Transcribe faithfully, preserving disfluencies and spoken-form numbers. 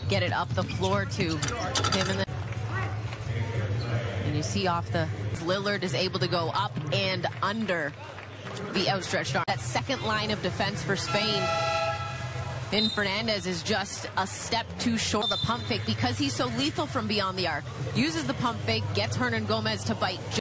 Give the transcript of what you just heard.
get it up the floor to him. And, the, and you see off the Lillard is able to go up and under the outstretched arm. That second line of defense for Spain. Then Fernandez is just a step too short of the pump fake because he's so lethal from beyond the arc. Uses the pump fake, gets Hernangomez to bite.